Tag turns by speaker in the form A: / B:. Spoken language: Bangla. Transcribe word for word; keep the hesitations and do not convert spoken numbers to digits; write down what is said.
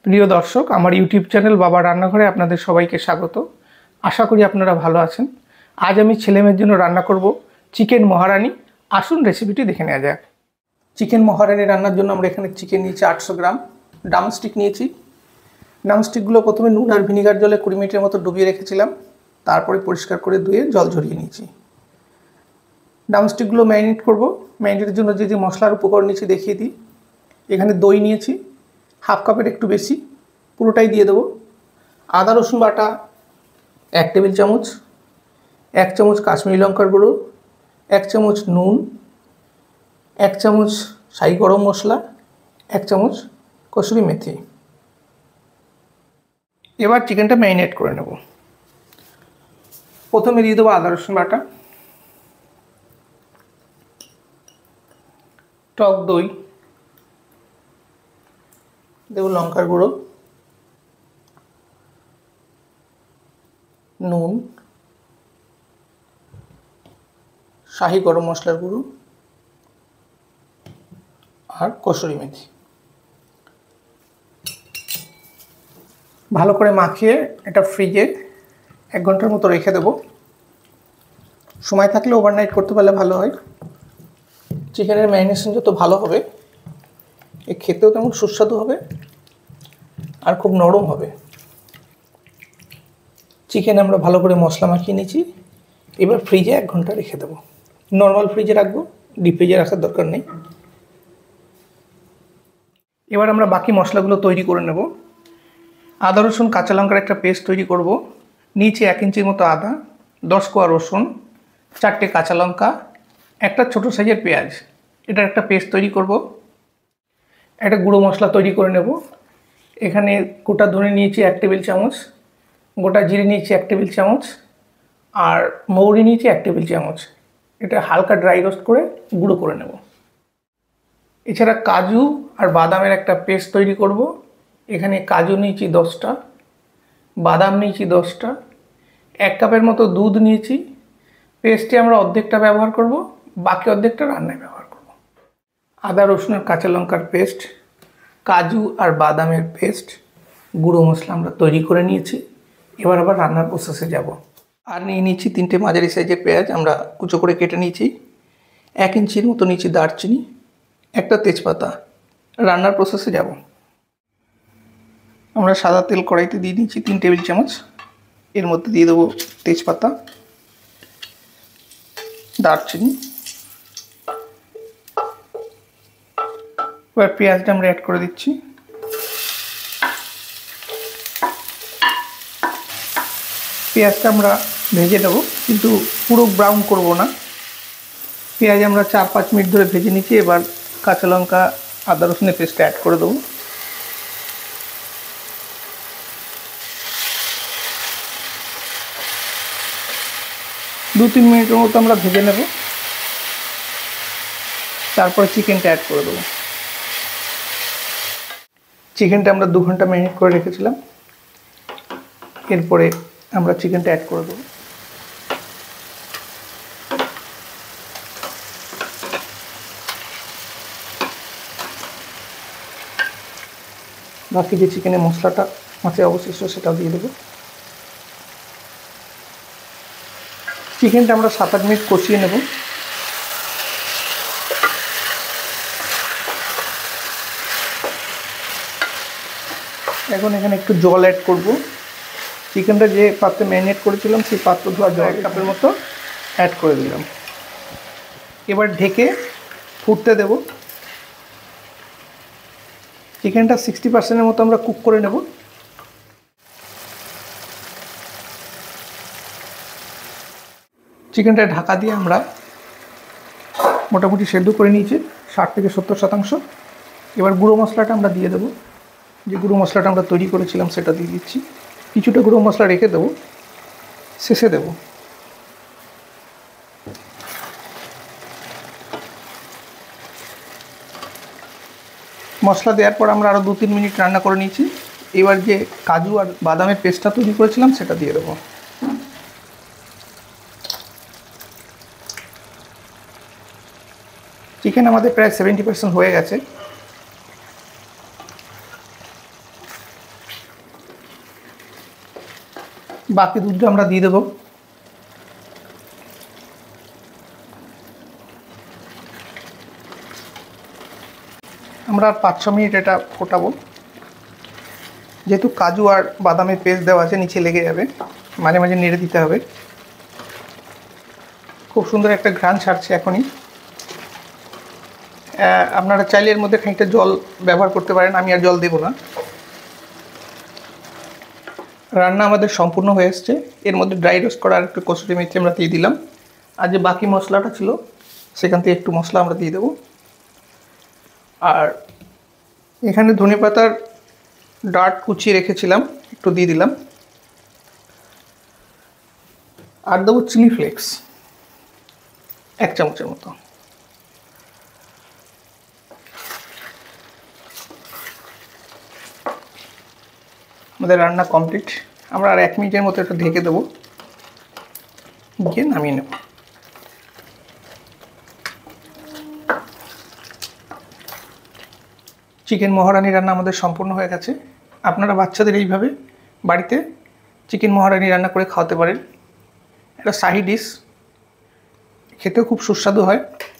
A: প্রিয় দর্শক, আমার ইউটিউব চ্যানেল বাবা রান্নাঘরে আপনাদের সবাইকে স্বাগত। আশা করি আপনারা ভালো আছেন। আজ আমি ছেলেমেয়ের জন্য রান্না করব চিকেন মহারানি। আসুন রেসিপিটি দেখে নেওয়া যাক। চিকেন মহারানি রান্নার জন্য আমরা এখানে চিকেন নিয়েছি আটশো গ্রাম, ড্রামস্টিক নিয়েছি। ড্রামস্টিকগুলো প্রথমে নুন আর ভিনিগার জলে কুড়ি মিনিটের মতো ডুবিয়ে রেখেছিলাম, তারপরে পরিষ্কার করে ধুয়ে জল ঝরিয়ে নিয়েছি। ড্রামস্টিকগুলো ম্যারিনেট করব। ম্যারিনেটের জন্য যে যে মশলার উপকরণ নিয়েছি দেখিয়ে দিই। এখানে দই নিয়েছি হাফ কাপের একটু বেশি, পুরোটাই দিয়ে দেবো। আদা রসুন বাটা এক টেবিল চামচ, এক চামচ কাশ্মীরি লঙ্কার গুঁড়ো, এক চামচ নুন, এক চামচ শাহি গরম মশলা, এক চামচ কসুরি মেথি। এবার চিকেনটা ম্যারিনেট করে নেব। প্রথমে দিয়ে দেবো আদা রসুন বাটা, টক দই, দেবো লঙ্কার গুঁড়ো, নুন, শাহি গরম মশলার গুঁড়ো আর কসুরি মেথি। ভালো করে মাখিয়ে এটা ফ্রিজে এক ঘন্টার মতো রেখে দেবো। সময় থাকলে ওভারনাইট করতে পারলে ভালো হয়। চিকেনের ম্যারিনেশন যত ভালো হবে, এ খেতেও তেমন সুস্বাদু হবে আর খুব নরম হবে। চিকেন আমরা ভালো করে মশলা মাখিয়ে নিয়েছি। এবার ফ্রিজে এক ঘন্টা রেখে দেবো। নর্মাল ফ্রিজে রাখবো, ডিপ ফ্রিজে রাখার দরকার নেই। এবার আমরা বাকি মশলাগুলো তৈরি করে নেব। আদা রসুন কাঁচা লঙ্কার একটা পেস্ট তৈরি করব। নিচে এক ইঞ্চির মতো আদা, দশ কোয়া রসুন, চারটে কাঁচা লঙ্কা, একটা ছোটো সাইজের পেঁয়াজ, এটার একটা পেস্ট তৈরি করব। একটা গুঁড়ো মশলা তৈরি করে নেব। এখানে গোটা ধনে নিয়েছি এক টেবিল চামচ, গোটা জিরে নিয়েছি এক টেবিল চামচ, আর মৌরি নিয়েছি এক টেবিল চামচ। এটা হালকা ড্রাই রোস্ট করে গুঁড়ো করে নেব। এছাড়া কাজু আর বাদামের একটা পেস্ট তৈরি করব। এখানে কাজু নিয়েছি দশটা, বাদাম নিয়েছি দশটা, এক কাপের মতো দুধ নিয়েছি। পেস্টে আমরা অর্ধেকটা ব্যবহার করব, বাকি অর্ধেকটা রান্নায় ব্যবহার করব। আদা রসুনের কাঁচা লঙ্কার পেস্ট, কাজু আর বাদামের পেস্ট, গুঁড়ো মশলা আমরা তৈরি করে নিয়েছি। এবার আবার রান্নার প্রসেসে যাব। আর নিয়ে নিয়েছি তিনটে মাঝারি সাইজের পেঁয়াজ, আমরা কুচো করে কেটে নিয়েছি। এক ইঞ্চির মতো নিয়েছি দারচিনি, একটা তেজপাতা। রান্নার প্রসেসে যাব। আমরা সাদা তেল কড়াইতে দিয়ে নিয়েছি তিন টেবিল চামচ। এর মধ্যে দিয়ে দেবো তেজপাতা, দারচিনি। এবার পেঁয়াজটা আমরা অ্যাড করে দিচ্ছি। পেঁয়াজটা আমরা ভেজে নেব, কিন্তু পুরো ব্রাউন করব না। পেঁয়াজ আমরা চার পাঁচ মিনিট ধরে ভেজে নিচ্ছি। এবার কাঁচা লঙ্কা আদা রসুনের পেস্টটা অ্যাড করে দেবো। দু তিন মিনিটের মতো আমরা ভেজে নেব, তারপরে চিকেনটা অ্যাড করে দেবো। চিকেনটা আমরা দু ঘন্টা ম্যারিনেট করে রেখেছিলাম। এরপরে আমরা চিকেনটা অ্যাড করে দেবো। বাকি যে চিকেনের মশলাটা আছে অবশিষ্ট সেটাও দিয়ে দেবো। চিকেনটা আমরা সাত আট মিনিট কষিয়ে নেব। এখন এখানে একটু জল অ্যাড করব। চিকেনটা যে পাত্রে ম্যারিনেট করেছিলাম সেই পাত্র ধোয়া জল এক কাপের মতো অ্যাড করে দিলাম। এবার ঢেকে ফুটতে দেব। চিকেনটা সিক্সটি পার্সেন্টের মতো আমরা কুক করে নেব। চিকেনটা ঢাকা দিয়ে আমরা মোটামুটি সেদ্ধ করে নিয়েছি ষাট থেকে সত্তর শতাংশ। এবার গুঁড়ো মশলাটা আমরা দিয়ে দেবো। যে গুঁড়ো মশলাটা আমরা তৈরি করেছিলাম সেটা দিয়ে দিচ্ছি। কিছুটা গুঁড়ো মশলা রেখে দেবো, শেষে দেব। মশলা দেওয়ার পর আমরা আরও দু তিন মিনিট রান্না করে নিয়েছি। এবার যে কাজু আর বাদামের পেস্টটা তৈরি করেছিলাম সেটা দিয়ে দেবো। চিকেন আমাদের প্রায় সেভেন্টি পার্সেন্ট হয়ে গেছে। বাকি দুধটা আমরা দিয়ে দেবো। আমরা পাঁচ ছ মিনিট এটা ফোটাবো। যেহেতু কাজু আর বাদামের পেস্ট দেওয়া আছে, নিচে লেগে যাবে, মাঝে মাঝে নেড়ে দিতে হবে। খুব সুন্দর একটা ঘ্রাণ ছাড়ছে এখনই। আপনারা চাইলে এর মধ্যে খানিকটা জল ব্যবহার করতে পারেন, আমি আর জল দেবো না। রান্না আমাদের সম্পূর্ণ হয়ে এসছে। এর মধ্যে ড্রাই রোস্ট করা আর একটু কসুরি মেথি আমরা দিয়ে দিলাম। আর যে বাকি মশলাটা ছিল সেখান থেকে একটু মশলা আমরা দিয়ে দেবো। আর এখানে ধনেপাতার ডাঁট কুচিয়ে রেখেছিলাম, একটু দিয়ে দিলাম। আর দেবো চিলি ফ্লেক্স এক চামচের মতো। আমাদের রান্না কমপ্লিট। আমরা আর এক মিনিটের মতো একটু ঢেকে দেবো, গিয়ে নামিয়ে নেব। চিকেন মহারানি রান্না আমাদের সম্পূর্ণ হয়ে গেছে। আপনারা বাচ্চাদের এইভাবে বাড়িতে চিকেন মহারানি রান্না করে খাওয়াতে পারেন। এটা শাহি ডিশ, খেতেও খুব সুস্বাদু হয়।